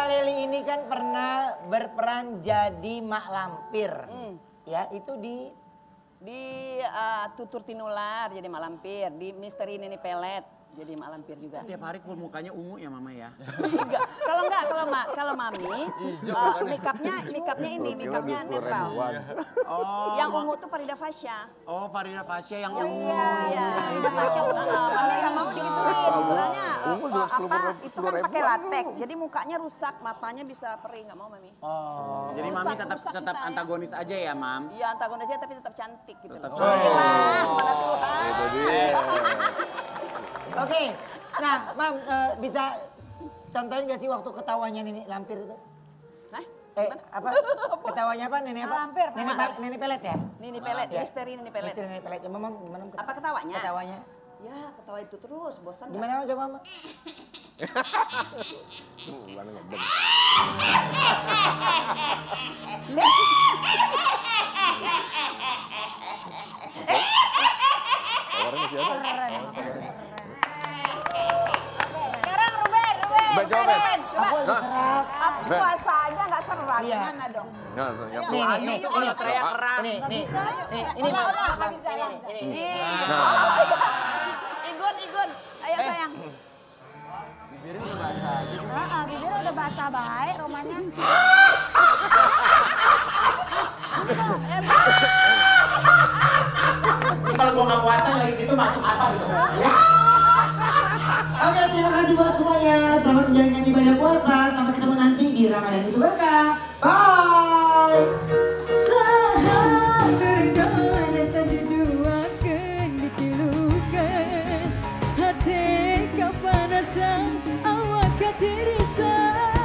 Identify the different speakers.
Speaker 1: Leli ini kan pernah berperan jadi Mak Lampir. Ya, itu di
Speaker 2: Tutur Tinular jadi Mak Lampir, di Misteri Nini Pelet jadi Mak Lampir juga.
Speaker 3: Tiap hari mukanya ungu ya Mama ya?
Speaker 2: Enggak, kalau Mami, makeupnya netral.
Speaker 3: Oh,
Speaker 2: Yang ungu tuh Farida Fasya.
Speaker 3: Oh, Farida Fasya yang ungu.
Speaker 2: Iya. Farida Fasya. Mami nggak mau digituin, istilahnya itu kan pakai latex, jadi mukanya rusak, matanya bisa perih, nggak mau Mami.
Speaker 1: Oh.
Speaker 3: Jadi Mami tetap antagonis aja ya, Mam?
Speaker 2: Iya, antagonis aja tapi tetap cantik gitu.
Speaker 3: Tetap
Speaker 2: loh.
Speaker 3: cantik.
Speaker 2: Pada Tuhan.
Speaker 4: Itu dia.
Speaker 1: Oke, nah Mam bisa contohin gak sih waktu ketawanya Nenek Lampir itu?
Speaker 2: Hah?
Speaker 1: Apa? Ketawanya apa? Nenek apa?
Speaker 5: Lampir,
Speaker 1: Nenek Pelet ya?
Speaker 2: Nini Pelet,
Speaker 1: Ya.
Speaker 2: Misteri Nini Pelet.
Speaker 1: Misteri Nenek Pelet. Coba Mam, gimana Mam?
Speaker 2: Apa ketawanya?
Speaker 1: Ketawanya.
Speaker 2: Ya, ketawa itu terus, bosan.
Speaker 1: Gimana Mam? Coba Mam.
Speaker 4: Mana ngedeng. Tawaran masih ada.
Speaker 5: Sekarang Ruben.
Speaker 4: Ruben, coba, Ben.
Speaker 1: Aku lagi serak.
Speaker 2: Aku puasa aja nggak serak,
Speaker 1: Iya.
Speaker 2: gimana dong?
Speaker 4: Nah, yang
Speaker 1: Nih,
Speaker 4: pulang.
Speaker 1: nih,
Speaker 3: Ayo, kalau teriak keras.
Speaker 1: Ini Mam. Ini.
Speaker 2: Igun, ayo sayang.
Speaker 1: Bibirnya udah basah.
Speaker 5: Bibir udah basah baik romanya.
Speaker 3: Kalau gua nggak puasa lagi gitu masuk apa gitu?
Speaker 1: Oke, terima kasih buat semuanya. Selamat menjalankan ibadah puasa. Sampai ketemu nanti di Ramadan itu berkah. Bye.
Speaker 6: Berdana tak diduakan, ditilukan hati kepanasan awak ketirisan.